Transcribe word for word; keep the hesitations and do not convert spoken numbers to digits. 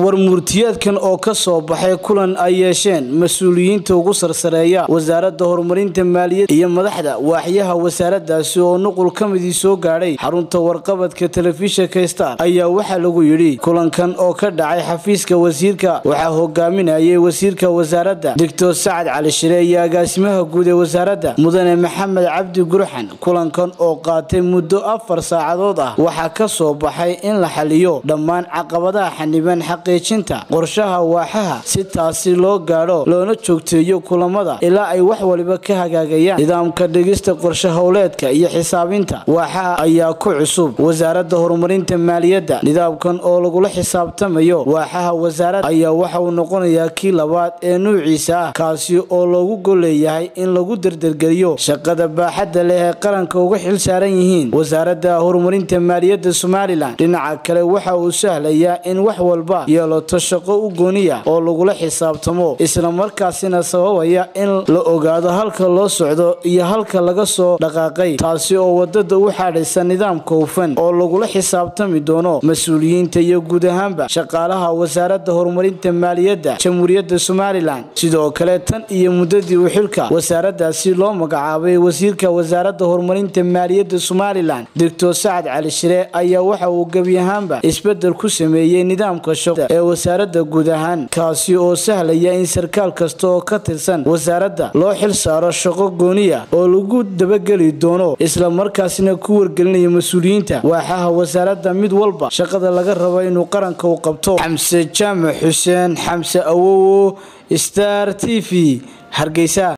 warmurtiyeedkan oo ka soo baxay kulan ay yeesheen mas'uuliyiinta ugu sarsareeya wasaaradda horumarinta maaliyadda iyo madaxda waaxyaha wasaaraddaasi oo nuqul ka mid soo gaadhay xarunta warqabadka telefishinka Star ayaa waxa lagu yiri kulankan oo ka dhacay xafiiska wasiirka waxa hogaaminayay wasiirka wasaaradda Doctor Saad Cali Shire iyo agaasimaha guud ee wasaaradda Mudane Maxamed Cabdi Gurxan kulankan oo qaatay muddo afar saacadood ah waxa ka soo baxay in la xaliyo dhammaan caqabadaha xaniban xaqiijinta qorshaha waaxaha si taasi loo gaaro loona joogteeyo kulamada ilaa ay wax waliba ka hagaagayaan nidaamka dhigista qorshe hawleedka iyo xisaabinta waaxaha ayaa ku cusub wasaaradda horumarinta maaliyadda nidaamkan oo lagu la xisaabtamayo waaxaha wasaaradda ayaa waxa uu noqonayaa kii labaad ee nuuciisa ah kaasi oo loogu goleeyahay in lagu dardargeliyo shaqada baaxadda leh ee qaranka uga xil saaran yihiin wasaaradda horumarinta maaliyadda Somaliland dhinaca kale waxa uu sahlayaa in wax walba yeelato shaqo u gooniya oo lagu la xisaabtamo isla markaasina sababaya in la ogaado halka loo socdo iyo halka laga soo dhaqaaqay taasi oo wadada u xaadhaysan nidaamka hufan oo lagu la xisaabtami doono mas'uuliyiinta iyo guud ahaanba shaqaalaha wasaaradda horumarinta maaliyadda Jamhuuriyadda Somaliland sidoo kale tan iyo muddadii uu xilka wasaaraddaasi loo magacaabay wasiirka wasaaradda horumarinta maaliyadda Somaliland Doctor Saad Cali Shire ayaa waxa uu gabi ahaanba isbedel ku sameeyay nidaamka shaqo ee wasaaradda guud ahaan kaasi oo sahlaya in sarkaal kasta oo ka tirsan wasaaradda loo xil saaro shaqo gooniya oo lagu dabageli doono isla markaasina ku wargelinaya mas'uuliyiinta waaxaha wasaaradda mid walba shaqada laga rabo inuu qaranka u qabto Xamse Jaamac Xuseen Xamse Awowo Star T V Hargeysa.